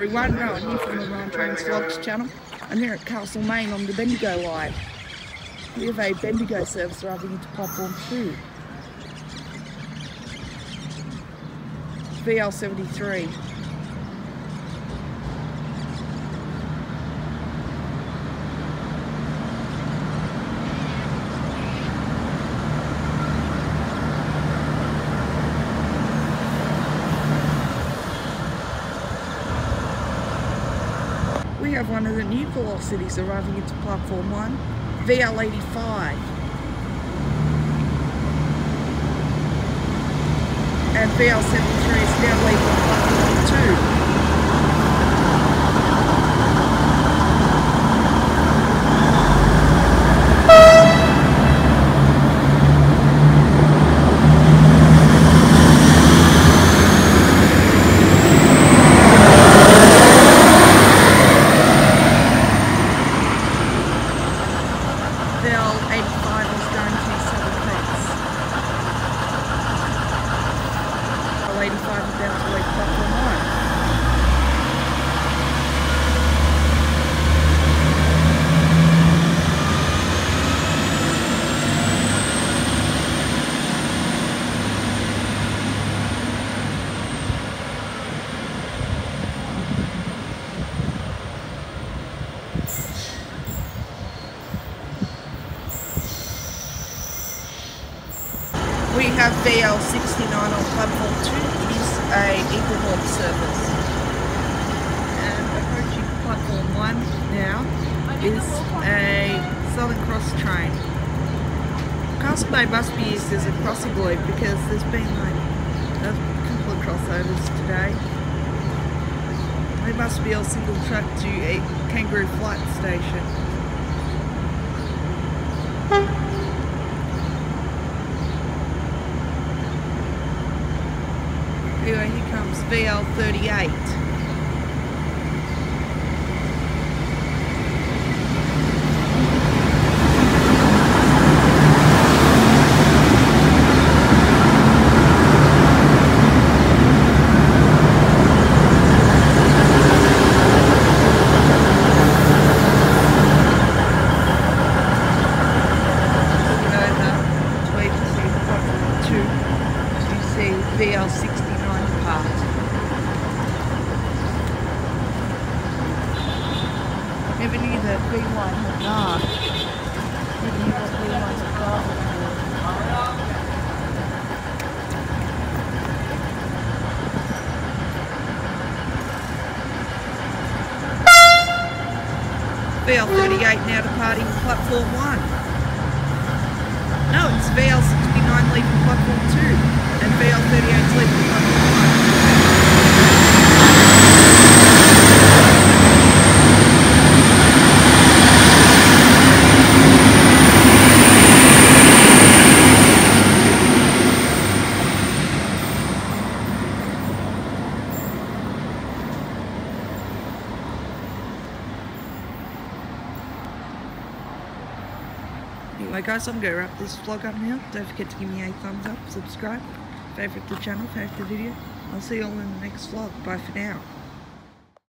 everyone, Rowan here from the Rowan Thomas Vlogs channel. I'm here at Castlemaine on the Bendigo line. We have a Bendigo service arriving into platform 2. VL73. We have one of the new velocities arriving into platform 1, VL85. And VL73 is now leaving platform 2. VL85 is going to Southern Cross. VL85 is about to leave platform 1. We have VL69 on platform 2. It is a Eaglehawk service. And approaching platform 1 now is a Southern Cross train. Castlemaine must be used as a crossing loop because there's been a couple of crossovers today. They must be all single track to a Kangaroo Flight Station. Anyway, here comes VL38. VL69 part. Never knew that V1 had dark. Never knew what V1 had dark before. VL38 now departing platform 1. No, it's VL69 leaving platform 2. And VL38 is leaving platform 1. Anyway guys, I'm going to wrap this vlog up now. Don't forget to give me a thumbs up, subscribe, favourite the channel, favourite the video. I'll see you all in the next vlog. Bye for now.